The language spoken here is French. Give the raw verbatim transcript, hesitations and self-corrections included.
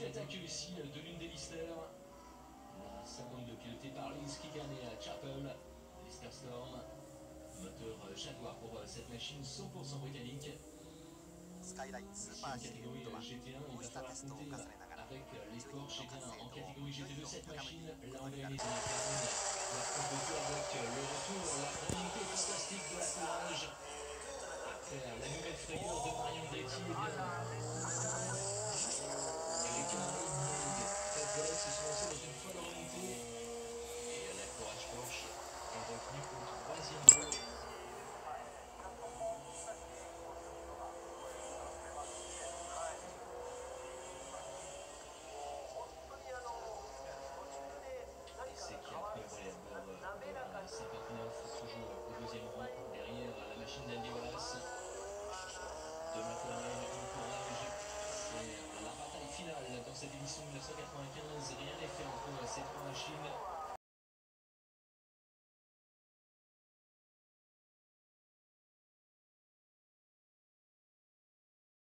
attaque ici de l'une des Lister. La cinquante-deux pilotée par Lewis Kigan et Chapel. Lister Storm. Moteur Jaguar pour cette machine cent pour cent britannique. Skyline スーパー シリーズとは G T un, こう il し va たテ falloir ストを compter 重ねながら avec les チューニン Porsche グの G T 完 un 成 en 度を catégorie いよ G T い deux. よ Cette 高めて machine, いく là こと on に va なる limiter と la cabine. La composure avec le retour, la réalité fantastique de la courage. Après la nouvelle frayeur de Marion Andretti, et bien Eric Harley, Fred Velez se sont lancés dans une folle remontée. Et la courage Porsche est retenue au troisième tour. C'est qui a pris le relais à bord de cinquante-neuf, toujours au deuxième rang, derrière la machine d'Andy Wallace. De McLaren, une courage. C'est la bataille finale dans cette édition mille neuf cent quatre-vingt-quinze. Rien n'est fait entre ces trois machines.